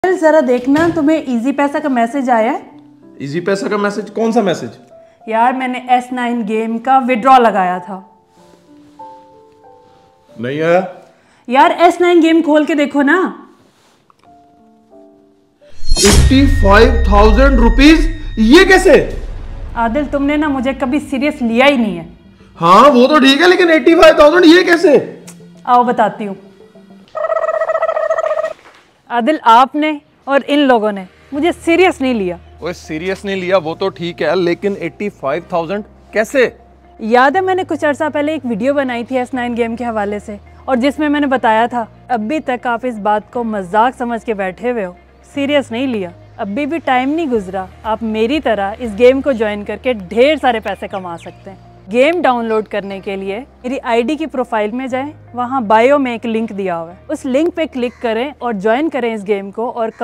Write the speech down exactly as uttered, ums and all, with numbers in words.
जरा देखना, तुम्हें इजी पैसा का मैसेज आया है? इजी पैसा का मैसेज? कौन सा मैसेज? यार मैंने एस नाइन गेम का विड्रॉ लगाया था। नहीं आया यार एस नाइन गेम खोल के देखो ना। पचासी हज़ार रुपीस? ये कैसे? आदिल तुमने ना मुझे कभी सीरियस लिया ही नहीं है। हाँ वो तो ठीक है, लेकिन पचासी हज़ार ये कैसे? आओ बताती हूँ। आदिल आपने और इन लोगों ने मुझे सीरियस नहीं लिया। ओए सीरियस नहीं लिया वो तो ठीक है, लेकिन पचासी हज़ार कैसे? याद है मैंने कुछ अर्सा पहले एक वीडियो बनाई थी एस नाइन गेम के हवाले से, और जिसमें मैंने बताया था अभी तक आप इस बात को मजाक समझ के बैठे हुए हो, सीरियस नहीं लिया। अभी भी टाइम नहीं गुजरा, आप मेरी तरह इस गेम को ज्वाइन करके ढेर सारे पैसे कमा सकते हैं। गेम डाउनलोड करने के लिए मेरी आईडी की प्रोफाइल में जाएं, वहां बायो में एक लिंक दिया हुआ है, उस लिंक पे क्लिक करें और ज्वाइन करें इस गेम को और